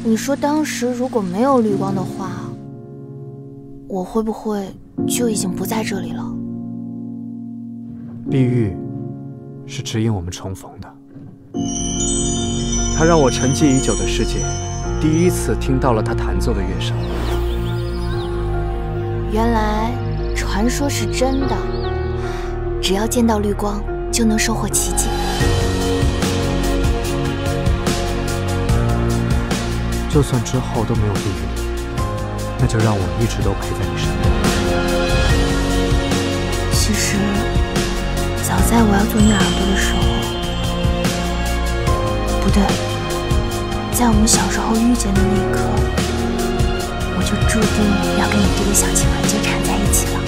你说当时如果没有绿光的话，我会不会就已经不在这里了？ 碧玉是指引我们重逢的，它让我沉寂已久的世界第一次听到了它弹奏的乐声。 原来传说是真的，只要见到绿光就能收获奇迹。 就算之后都没有碧玉，那就让我一直都陪在你身边。 其实，早在我要做你耳朵的时候，不对，在我们小时候遇见的那一刻，我就注定要跟你这个小气环就缠在一起了。